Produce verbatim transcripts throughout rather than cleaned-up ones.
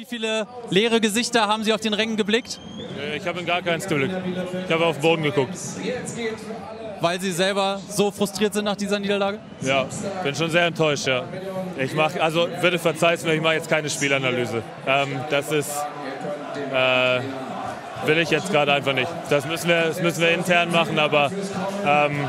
Wie viele leere Gesichter haben Sie auf den Rängen geblickt? Ich habe in gar keins geblickt. Ich habe auf den Boden geguckt. Weil Sie selber so frustriert sind nach dieser Niederlage? Ja, bin schon sehr enttäuscht, ja. Ich mache, also bitte verzeiht mir, ich mache jetzt keine Spielanalyse. Ähm, das ist, äh, will ich jetzt gerade einfach nicht. Das müssen wir, das müssen wir intern machen, aber ähm,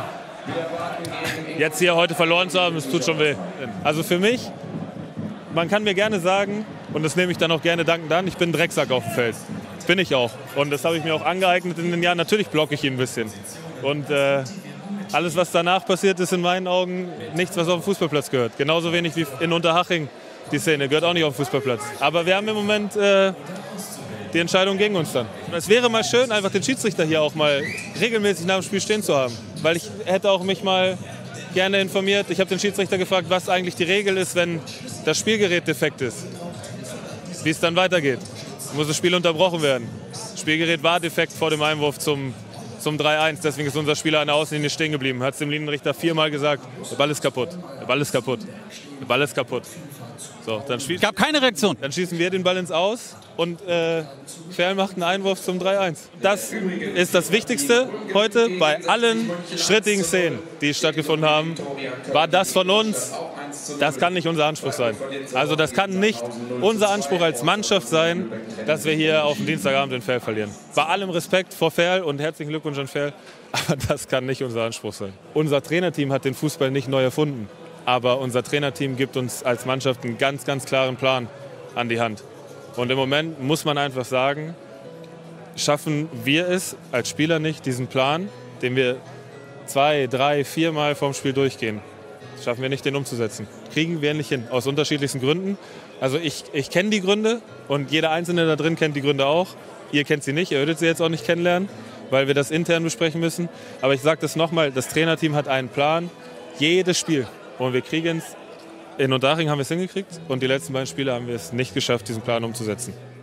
jetzt hier heute verloren zu haben, das tut schon weh. Also für mich, man kann mir gerne sagen, und das nehme ich dann auch gerne dankend an, ich bin ein Drecksack auf dem Feld. Das bin ich auch. Und das habe ich mir auch angeeignet in den Jahren. Natürlich blocke ich ihn ein bisschen. Und äh, alles, was danach passiert, ist in meinen Augen nichts, was auf den Fußballplatz gehört. Genauso wenig wie in Unterhaching die Szene, gehört auch nicht auf den Fußballplatz. Aber wir haben im Moment äh, die Entscheidung gegen uns dann. Es wäre mal schön, einfach den Schiedsrichter hier auch mal regelmäßig nach dem Spiel stehen zu haben. Weil ich hätte auch mich mal gerne informiert. Ich habe den Schiedsrichter gefragt, was eigentlich die Regel ist, wenn das Spielgerät defekt ist. Wie es dann weitergeht. Muss das Spiel unterbrochen werden. Das Spielgerät war defekt vor dem Einwurf zum, zum drei eins. Deswegen ist unser Spieler an der Außenlinie stehen geblieben. Hat es dem Linienrichter viermal gesagt, der Ball ist kaputt, der Ball ist kaputt, der Ball ist kaputt. So, dann Es gab keine Reaktion. Dann schießen wir den Ball ins Aus und äh, Ferl macht einen Einwurf zum drei eins. Das ist das Wichtigste heute bei allen strittigen Szenen, die stattgefunden haben. War das von uns? Das kann nicht unser Anspruch sein. Also das kann nicht unser Anspruch als Mannschaft sein, dass wir hier auf dem Dienstagabend den Ferl verlieren. Bei allem Respekt vor Ferl und herzlichen Glückwunsch an Ferl, aber das kann nicht unser Anspruch sein. Unser Trainerteam hat den Fußball nicht neu erfunden. Aber unser Trainerteam gibt uns als Mannschaft einen ganz, ganz klaren Plan an die Hand. Und im Moment muss man einfach sagen, schaffen wir es als Spieler nicht, diesen Plan, den wir zwei, drei, viermal vorm Spiel durchgehen, schaffen wir nicht, den umzusetzen. Kriegen wir nicht hin, aus unterschiedlichsten Gründen. Also ich, ich kenne die Gründe und jeder Einzelne da drin kennt die Gründe auch. Ihr kennt sie nicht, ihr würdet sie jetzt auch nicht kennenlernen, weil wir das intern besprechen müssen. Aber ich sage das nochmal, das Trainerteam hat einen Plan, jedes Spiel. Und wir kriegen es, in Unterhaching haben wir es hingekriegt und die letzten beiden Spiele haben wir es nicht geschafft, diesen Plan umzusetzen.